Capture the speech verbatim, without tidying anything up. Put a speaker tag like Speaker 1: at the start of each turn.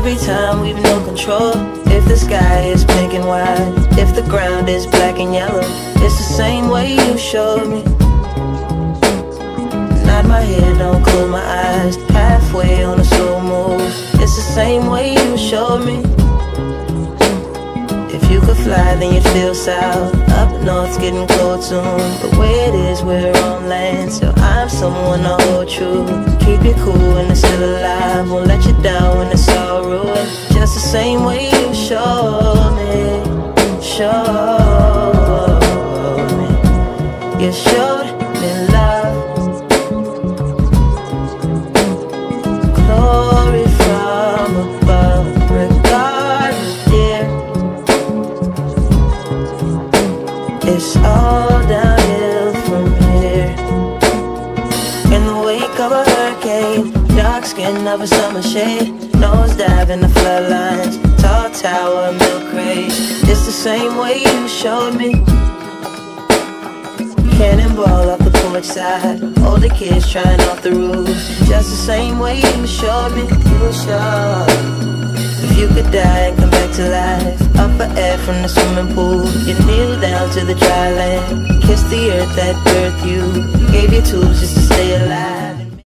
Speaker 1: every time we've no control. If the sky is pink and white, if the ground is black and yellow, it's the same way you showed me. Nod my head, don't close my eyes, halfway on a slow move. It's the same way you showed me. If you could fly, then you'd feel south. Up north's getting cold soon. The way it is, we're on land, so I'm someone to hold true. Keep you cool when it's still alive, won't let you down when it's all ruined. Just the same way you showed me, showed me. You showed me love, glory from above. Regardless, dear, it's all downhill from here. In the wake of a hurricane, dark skin of a summer shade, nose dive in the floodlines, tall tower, milk crate. It's the same way you showed me. Cannonball off the porch side, older kids trying off the roof. Just the same way you showed me, you showed. If you could die and come back to life, up for air from the swimming pool, you kneel down to the dry land, kiss the earth that birthed you, gave you tools just to stay alive.